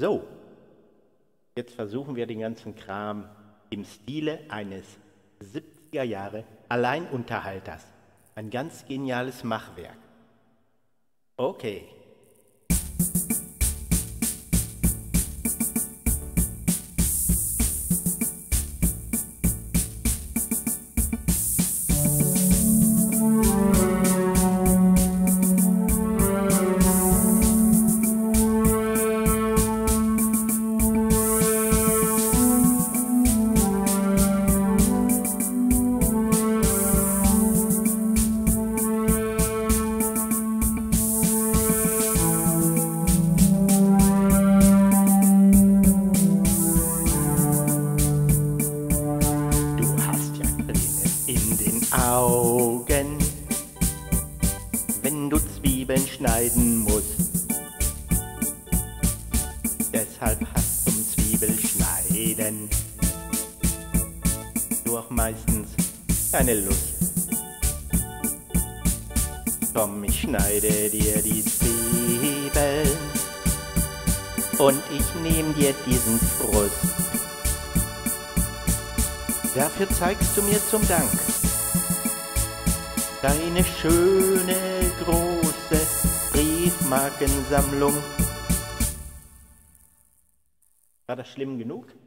So, jetzt versuchen wir den ganzen Kram im Stile eines 70er Jahre Alleinunterhalters. Ein ganz geniales Machwerk. Okay. Augen, wenn du Zwiebeln schneiden musst. Deshalb hast zum Zwiebelschneiden du auch meistens keine Lust. Komm, ich schneide dir die Zwiebeln und ich nehm dir diesen Frust. Dafür zeigst du mir zum Dank deine schöne, große Briefmarkensammlung. War das schlimm genug?